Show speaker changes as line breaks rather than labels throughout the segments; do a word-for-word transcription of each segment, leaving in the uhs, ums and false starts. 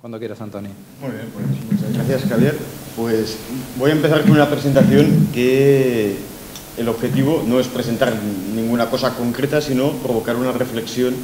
Cuando quieras, Antonio.
Muy bien, pues muchas gracias, Javier. Pues voy a empezar con una presentación que el objetivo no es presentar ninguna cosa concreta, sino provocar una reflexión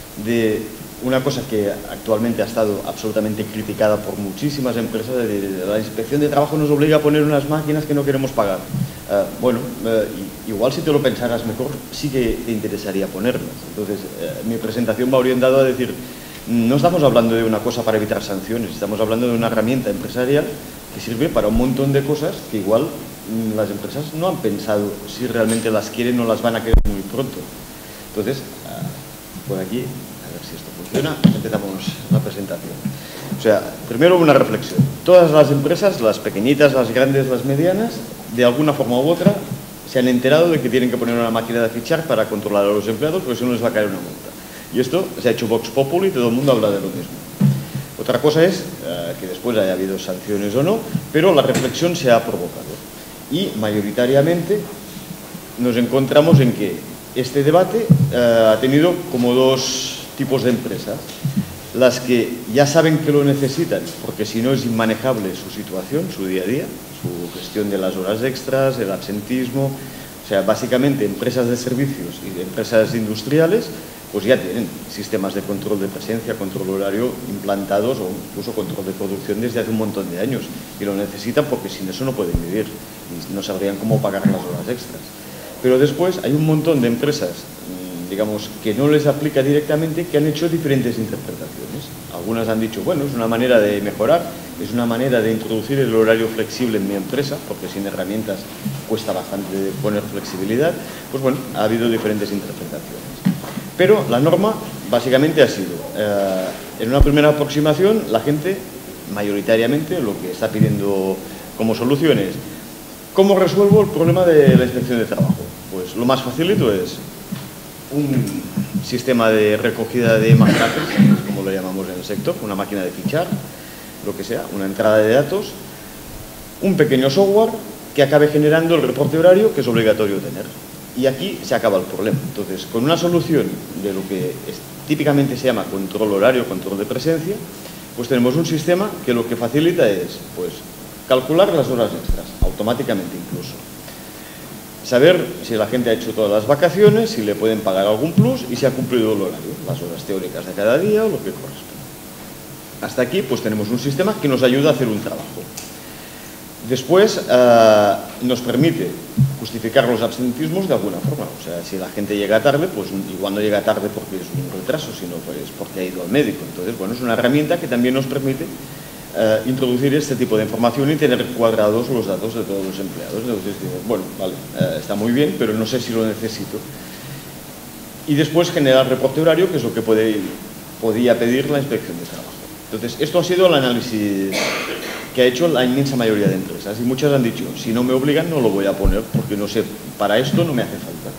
de una cosa que actualmente ha estado absolutamente criticada por muchísimas empresas. De la inspección de trabajo nos obliga a poner unas máquinas que no queremos pagar. Uh, bueno, uh, igual si te lo pensaras mejor, sí que te interesaría ponerlas. Entonces, uh, mi presentación va orientada a decir, no estamos hablando de una cosa para evitar sanciones, estamos hablando de una herramienta empresarial que sirve para un montón de cosas que igual mmm, las empresas no han pensado si realmente las quieren o las van a querer muy pronto. Entonces, uh, por aquí, a ver si esto funciona, empezamos la presentación. O sea, primero una reflexión. Todas las empresas, las pequeñitas, las grandes, las medianas, de alguna forma u otra, se han enterado de que tienen que poner una máquina de fichar para controlar a los empleados, porque si no les va a caer una multa. Y esto se ha hecho Vox Populi y todo el mundo habla de lo mismo. Otra cosa es uh, que después haya habido sanciones o no, pero la reflexión se ha provocado. Y mayoritariamente nos encontramos en que este debate uh, ha tenido como dos tipos de empresas. Las que ya saben que lo necesitan, porque si no es inmanejable su situación, su día a día, su gestión de las horas extras, el absentismo. O sea, básicamente empresas de servicios y de empresas industriales pues ya tienen sistemas de control de presencia, control horario implantados o incluso control de producción desde hace un montón de años y lo necesitan porque sin eso no pueden vivir y no sabrían cómo pagar las horas extras. Pero después hay un montón de empresas, digamos, que no les aplica directamente, que han hecho diferentes interpretaciones. Algunas han dicho, bueno, es una manera de mejorar, es una manera de introducir el horario flexible en mi empresa, porque sin herramientas cuesta bastante poner flexibilidad. Pues bueno, ha habido diferentes interpretaciones. Pero la norma básicamente ha sido, eh, en una primera aproximación, la gente mayoritariamente lo que está pidiendo como solución es, ¿cómo resuelvo el problema de la inspección de trabajo? Pues lo más facilito es un sistema de recogida de marcajes, como lo llamamos en el sector, una máquina de fichar, lo que sea, una entrada de datos, un pequeño software que acabe generando el reporte horario que es obligatorio tener. Y aquí se acaba el problema. Entonces, con una solución de lo que es, típicamente se llama control horario, control de presencia, pues tenemos un sistema que lo que facilita es pues, calcular las horas extras, automáticamente incluso. Saber si la gente ha hecho todas las vacaciones, si le pueden pagar algún plus y si ha cumplido el horario, las horas teóricas de cada día o lo que corresponde. Hasta aquí pues tenemos un sistema que nos ayuda a hacer un trabajo. Después eh, nos permite justificar los absentismos de alguna forma. O sea, si la gente llega tarde, pues igual no llega tarde porque es un retraso, sino pues porque ha ido al médico. Entonces, bueno, es una herramienta que también nos permite Uh, introducir este tipo de información y tener cuadrados los datos de todos los empleados. Entonces digo, bueno, vale, uh, está muy bien, pero no sé si lo necesito. Y después generar reporte horario, que es lo que puede, podía pedir la inspección de trabajo. Entonces, esto ha sido el análisis que ha hecho la inmensa mayoría de empresas. Y muchas han dicho, si no me obligan no lo voy a poner, porque no sé, para esto no me hace falta.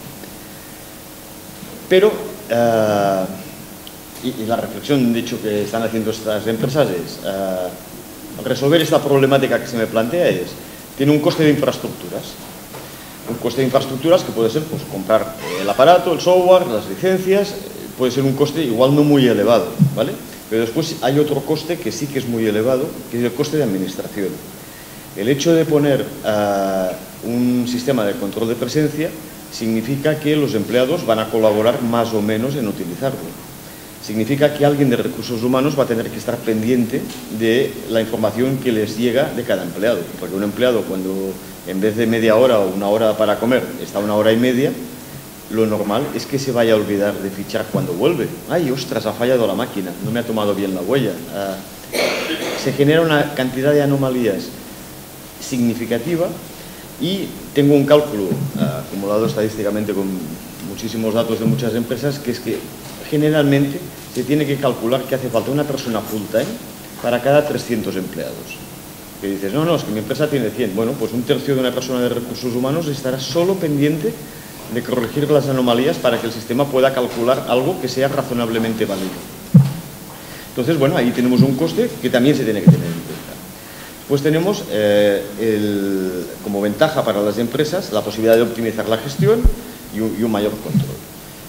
Pero... Uh, Y, y la reflexión, de hecho, que están haciendo estas empresas es uh, resolver esta problemática que se me plantea es, tiene un coste de infraestructuras. Un coste de infraestructuras que puede ser pues, comprar el aparato, el software, las licencias, puede ser un coste igual no muy elevado, ¿vale? Pero después hay otro coste que sí que es muy elevado, que es el coste de administración. El hecho de poner uh, un sistema de control de presencia significa que los empleados van a colaborar más o menos en utilizarlo. Significa que alguien de recursos humanos va a tener que estar pendiente de la información que les llega de cada empleado. Porque un empleado, cuando en vez de media hora o una hora para comer, está una hora y media, lo normal es que se vaya a olvidar de fichar cuando vuelve. ¡Ay, ostras, ha fallado la máquina! No me ha tomado bien la huella. Uh, se genera una cantidad de anomalías significativa y tengo un cálculo uh, acumulado estadísticamente con muchísimos datos de muchas empresas, que es que generalmente se tiene que calcular que hace falta una persona full time para cada trescientos empleados. Que dices, no, no, es que mi empresa tiene cien. Bueno, pues un tercio de una persona de recursos humanos estará solo pendiente de corregir las anomalías para que el sistema pueda calcular algo que sea razonablemente válido. Entonces, bueno, ahí tenemos un coste que también se tiene que tener en cuenta. Pues tenemos eh, el, como ventaja para las empresas la posibilidad de optimizar la gestión y un, y un mayor control.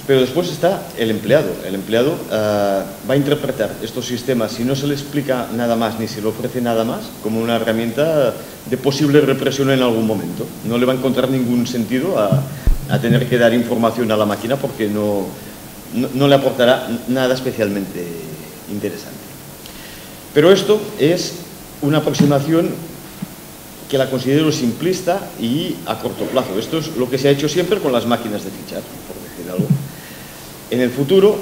Pero después está el empleado. El empleado uh, va a interpretar estos sistemas, si no se le explica nada más ni se le ofrece nada más, como una herramienta de posible represión en algún momento. No le va a encontrar ningún sentido a, a tener que dar información a la máquina porque no, no, no le aportará nada especialmente interesante. Pero esto es una aproximación que la considero simplista y a corto plazo. Esto es lo que se ha hecho siempre con las máquinas de fichar, por decir algo. En el futuro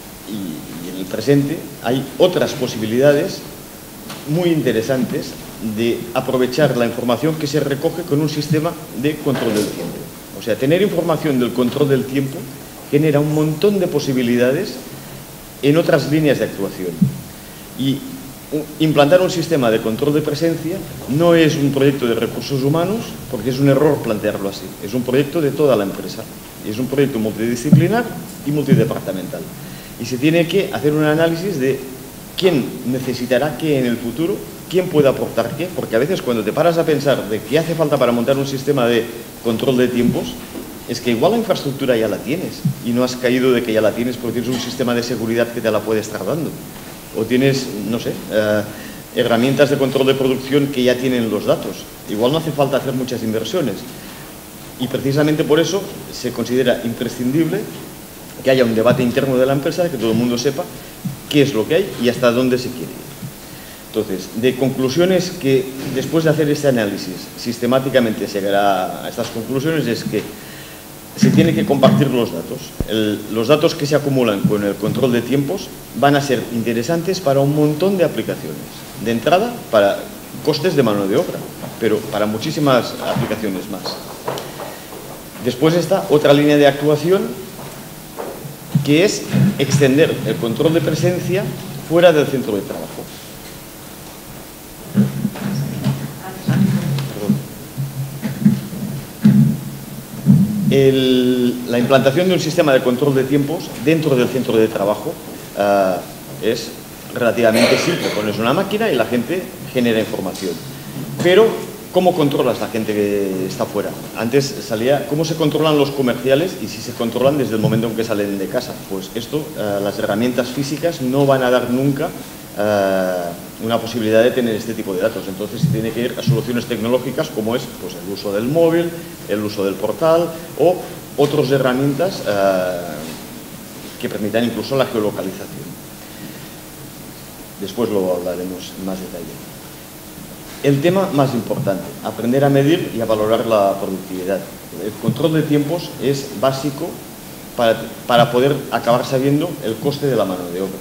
y en el presente hay otras posibilidades muy interesantes de aprovechar la información que se recoge con un sistema de control del tiempo. O sea, tener información del control del tiempo genera un montón de posibilidades en otras líneas de actuación. Y implantar un sistema de control de presencia no es un proyecto de recursos humanos, porque es un error plantearlo así. Es un proyecto de toda la empresa. Es un proyecto multidisciplinar y multidepartamental. Y se tiene que hacer un análisis de quién necesitará qué en el futuro, quién puede aportar qué, porque a veces cuando te paras a pensar de qué hace falta para montar un sistema de control de tiempos, es que igual la infraestructura ya la tienes y no has caído de que ya la tienes porque tienes un sistema de seguridad que te la puede estar dando. O tienes, no sé, eh, herramientas de control de producción que ya tienen los datos. Igual no hace falta hacer muchas inversiones. Y precisamente por eso se considera imprescindible que haya un debate interno de la empresa, que todo el mundo sepa qué es lo que hay y hasta dónde se quiere ir. Entonces, de conclusiones que después de hacer este análisis sistemáticamente se llegará a estas conclusiones es que se tiene que compartir los datos. El, los datos que se acumulan con el control de tiempos van a ser interesantes para un montón de aplicaciones. De entrada, para costes de mano de obra, pero para muchísimas aplicaciones más. Después está otra línea de actuación que es extender el control de presencia fuera del centro de trabajo. El, la implantación de un sistema de control de tiempos dentro del centro de trabajo uh, es relativamente simple. Pones una máquina y la gente genera información. Pero, ¿cómo controlas la gente que está fuera? Antes salía, ¿cómo se controlan los comerciales y si se controlan desde el momento en que salen de casa? Pues esto, uh, las herramientas físicas no van a dar nunca uh, una posibilidad de tener este tipo de datos. Entonces se tiene que ir a soluciones tecnológicas como es pues, el uso del móvil, el uso del portal o otras herramientas uh, que permitan incluso la geolocalización. Después lo hablaremos en más detalle. El tema más importante, aprender a medir y a valorar la productividad. El control de tiempos es básico para, para poder acabar sabiendo el coste de la mano de obra.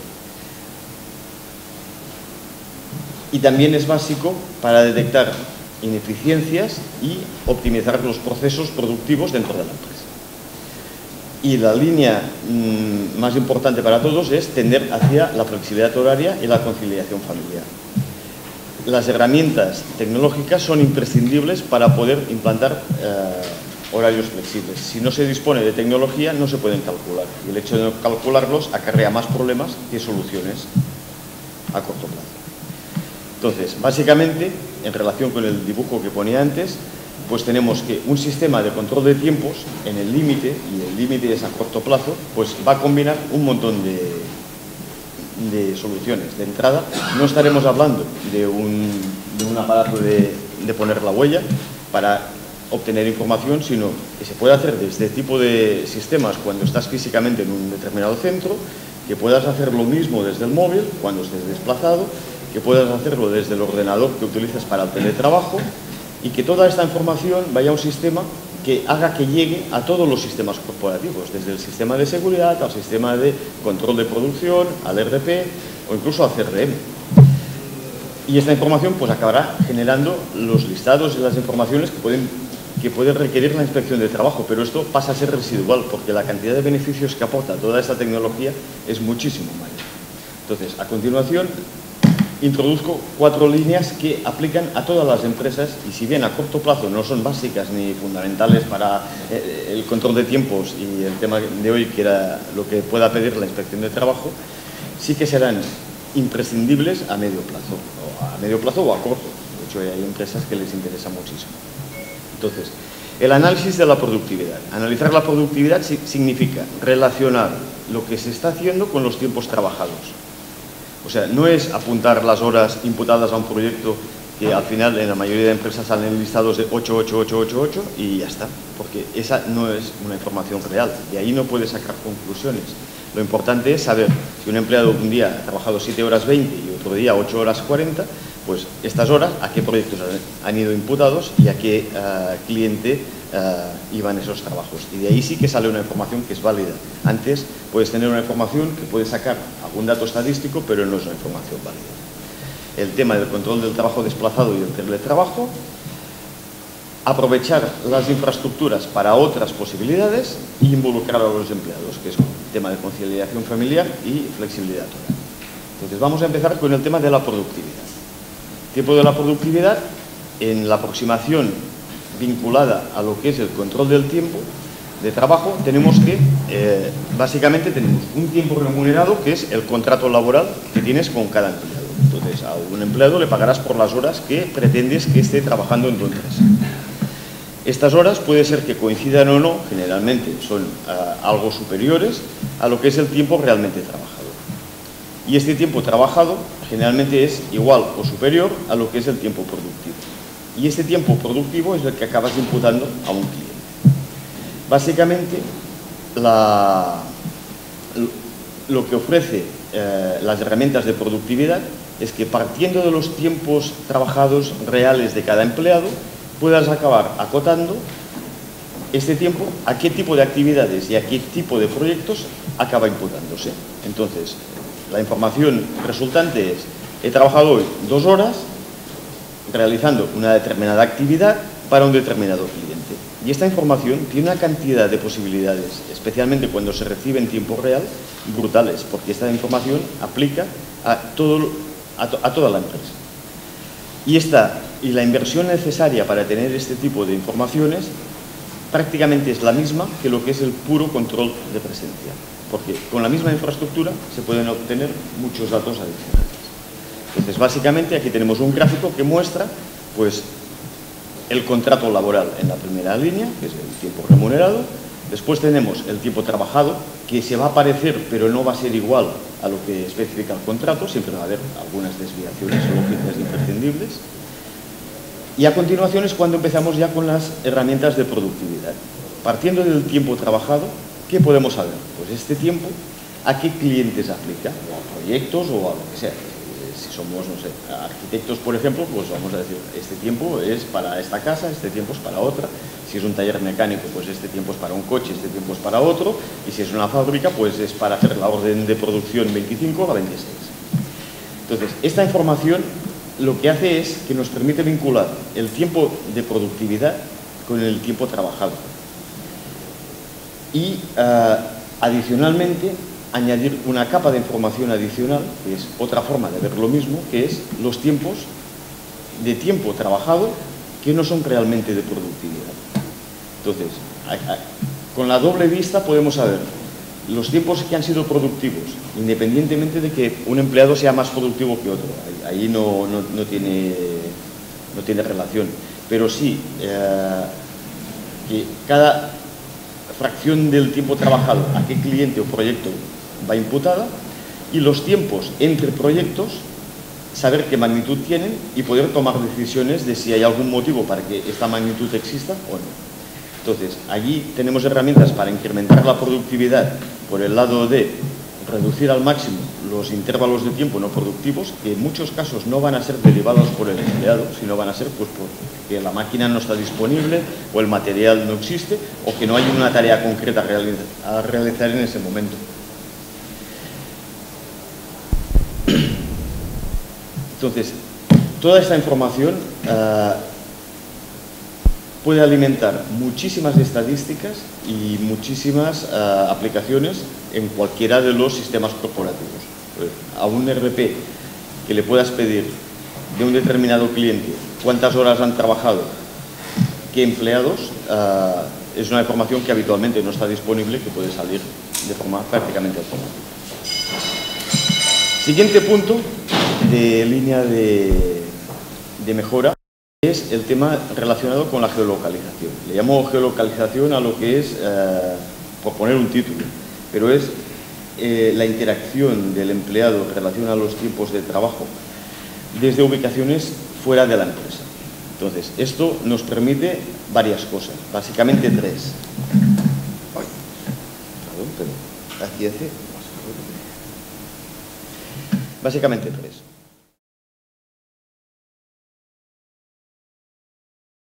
Y también es básico para detectar ineficiencias y optimizar los procesos productivos dentro de la empresa. Y la línea mmm, más importante para todos es tender hacia la flexibilidad horaria y la conciliación familiar. Las herramientas tecnológicas son imprescindibles para poder implantar eh, horarios flexibles. Si no se dispone de tecnología, no se pueden calcular. Y el hecho de no calcularlos acarrea más problemas que soluciones a corto plazo. Entonces, básicamente, en relación con el dibujo que ponía antes, pues tenemos que un sistema de control de tiempos en el límite, y el límite es a corto plazo, pues va a combinar un montón de, de soluciones. De entrada, no estaremos hablando de un, de un aparato de, de poner la huella para obtener información, sino que se puede hacer desde este tipo de sistemas cuando estás físicamente en un determinado centro, que puedas hacer lo mismo desde el móvil cuando estés desplazado, que puedas hacerlo desde el ordenador que utilizas para el teletrabajo y que toda esta información vaya a un sistema que haga que llegue a todos los sistemas corporativos, desde el sistema de seguridad al sistema de control de producción, al R P o incluso al C R M. Y esta información pues acabará generando los listados y las informaciones que pueden, que pueden requerir la inspección de trabajo, pero esto pasa a ser residual porque la cantidad de beneficios que aporta toda esta tecnología es muchísimo mayor. Entonces, a continuación, introduzco cuatro líneas que aplican a todas las empresas y si bien a corto plazo no son básicas ni fundamentales para el control de tiempos y el tema de hoy que era lo que pueda pedir la inspección de trabajo, sí que serán imprescindibles a medio plazo, o a medio plazo o a corto. De hecho hay empresas que les interesa muchísimo. Entonces, El análisis de la productividad. Analizar la productividad significa relacionar lo que se está haciendo con los tiempos trabajados. O sea, no es apuntar las horas imputadas a un proyecto que al final en la mayoría de empresas salen listados de ocho, ocho, ocho, ocho, ocho y ya está, porque esa no es una información real, de ahí no puedes sacar conclusiones. Lo importante es saber si un empleado un día ha trabajado siete horas veinte y otro día ocho horas cuarenta, pues estas horas a qué proyectos han ido imputados y a qué uh, cliente uh, iban esos trabajos. Y de ahí sí que sale una información que es válida. Antes puedes tener una información que puedes sacar algún dato estadístico, pero no es una información válida. El tema del control del trabajo desplazado y el teletrabajo, aprovechar las infraestructuras para otras posibilidades y involucrar a los empleados, que es un tema de conciliación familiar y flexibilidad horaria. Entonces vamos a empezar con el tema de la productividad. Tiempo de la productividad, en la aproximación vinculada a lo que es el control del tiempo de trabajo, tenemos que, eh, básicamente tenemos un tiempo remunerado que es el contrato laboral que tienes con cada empleado. Entonces, a un empleado le pagarás por las horas que pretendes que esté trabajando en tu empresa. Estas horas puede ser que coincidan o no, generalmente son uh, algo superiores a lo que es el tiempo realmente trabajado. Y este tiempo trabajado generalmente es igual o superior a lo que es el tiempo productivo. Y este tiempo productivo es el que acabas imputando a un cliente. Básicamente, la, lo que ofrece eh, las herramientas de productividad es que partiendo de los tiempos trabajados reales de cada empleado, puedas acabar acotando este tiempo a qué tipo de actividades y a qué tipo de proyectos acaba imputándose. Entonces, la información resultante es, he trabajado hoy dos horas realizando una determinada actividad para un determinado cliente. Y esta información tiene una cantidad de posibilidades, especialmente cuando se recibe en tiempo real, brutales, porque esta información aplica a, todo, a, to, a toda la empresa. Y, esta, y la inversión necesaria para tener este tipo de informaciones prácticamente es la misma que lo que es el puro control de presencia, porque con la misma infraestructura se pueden obtener muchos datos adicionales. Entonces, básicamente, aquí tenemos un gráfico que muestra pues, el contrato laboral en la primera línea, que es el tiempo remunerado. Después tenemos el tiempo trabajado, que se va a parecer, pero no va a ser igual a lo que especifica el contrato, siempre va a haber algunas desviaciones lógicas imprescindibles. Y a continuación es cuando empezamos ya con las herramientas de productividad. Partiendo del tiempo trabajado, ¿qué podemos saber? Pues este tiempo, ¿a qué clientes aplica? O a proyectos o a lo que sea. Si somos, no sé, arquitectos, por ejemplo, pues vamos a decir, este tiempo es para esta casa, este tiempo es para otra. Si es un taller mecánico, pues este tiempo es para un coche, este tiempo es para otro. Y si es una fábrica, pues es para hacer la orden de producción veinticinco a veintiséis. Entonces, esta información lo que hace es que nos permite vincular el tiempo de productividad con el tiempo trabajado. Y, uh, adicionalmente, añadir una capa de información adicional, que es otra forma de ver lo mismo, que es los tiempos de tiempo trabajado que no son realmente de productividad. Entonces, con la doble vista podemos saber los tiempos que han sido productivos, independientemente de que un empleado sea más productivo que otro. Ahí no, no, no, tiene, no tiene relación. Pero sí, eh, que cada fracción del tiempo trabajado a qué cliente o proyecto va imputada, y los tiempos entre proyectos, saber qué magnitud tienen y poder tomar decisiones de si hay algún motivo para que esta magnitud exista o no. Entonces, allí tenemos herramientas para incrementar la productividad por el lado de reducir al máximo los intervalos de tiempo no productivos, que en muchos casos no van a ser derivados por el empleado, sino van a ser pues, porque la máquina no está disponible o el material no existe o que no hay una tarea concreta a realizar en ese momento. Entonces, toda esta información uh, puede alimentar muchísimas estadísticas y muchísimas uh, aplicaciones en cualquiera de los sistemas corporativos. Pues, a un R P que le puedas pedir de un determinado cliente cuántas horas han trabajado, qué empleados, uh, es una información que habitualmente no está disponible, que puede salir de forma prácticamente automática. Siguiente punto de línea de, de mejora es el tema relacionado con la geolocalización. Le llamo geolocalización a lo que es, eh, por poner un título, pero es eh, la interacción del empleado en relación a los tiempos de trabajo desde ubicaciones fuera de la empresa. Entonces, esto nos permite varias cosas, básicamente tres. Ay, perdón, pero aquí hace... Básicamente tres.